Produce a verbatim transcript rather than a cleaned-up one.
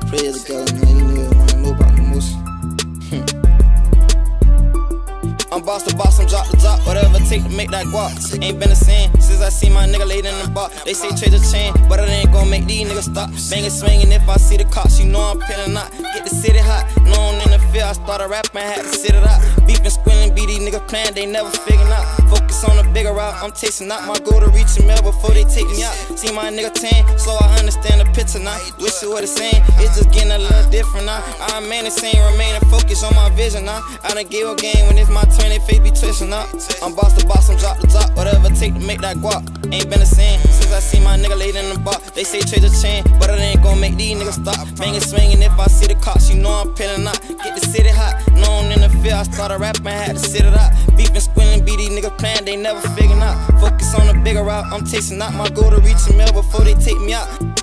Pray together, man. You niggas wanna know about the motion. I'm boss to boss, I'm drop to drop, whatever it take to make that guap. Ain't been the same since I see my nigga laid in the bar. They say trade the chain, but it ain't gon' make these niggas stop. Bangin' swingin' if I see the cops, you know I'm pinning out. Get the city hot, no one in the field. I started rapping, had to sit it out. Beefin' squillin', be these niggas playin', they never figurin' out. Focus on the bigger route, I'm tasting out my goal to reach a mill before they take me out. See my nigga tan, so I understand the picture now. Wish it what it's saying, it's just getting a little different now. I man the same, remaining focused on my vision now. I done gave a game when it's my turn, they face be twisting up. I'm boss to boss, I'm drop to drop, whatever it take to make that guap. Ain't been the same since I see my nigga laid in the bar. They say trade the chain, but it ain't gon' make these niggas stop. Bangin' swingin' if I see the cops, you know I'm pinning out. Get the city hot, no one in the field. I started rapping, had to sit it out. Beefin' squillin', be these niggas playin', they never figuring out. Focus on the bigger route, I'm tasting out my goal to reach a mill before they take me out.